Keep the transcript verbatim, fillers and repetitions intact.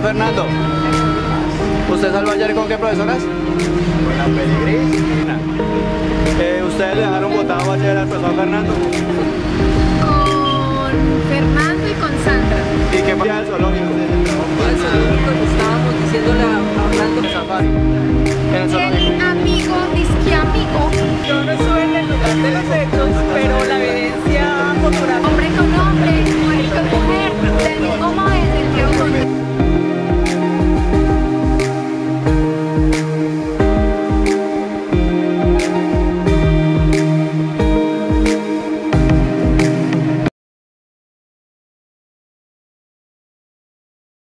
Fernando, ¿usted salió ayer con qué profesoras? Con la Peligrina. Eh, ¿Ustedes le dejaron botado ayer al profesor Fernando? Con Fernando y con Sandra. ¿Y qué pasó al zoológico? Al zoológico.